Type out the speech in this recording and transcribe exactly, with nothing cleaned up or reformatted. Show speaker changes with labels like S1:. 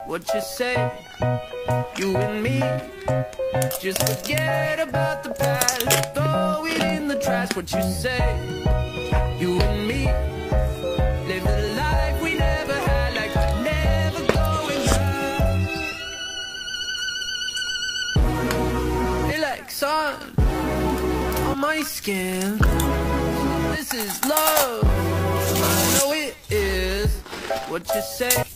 S1: what you say. You and me, just forget about the past, throw it in the trash. What you say. You and me, live the life we never had, like we're never going back. Feel like sun on my skin. This is love, I know it is. What you say.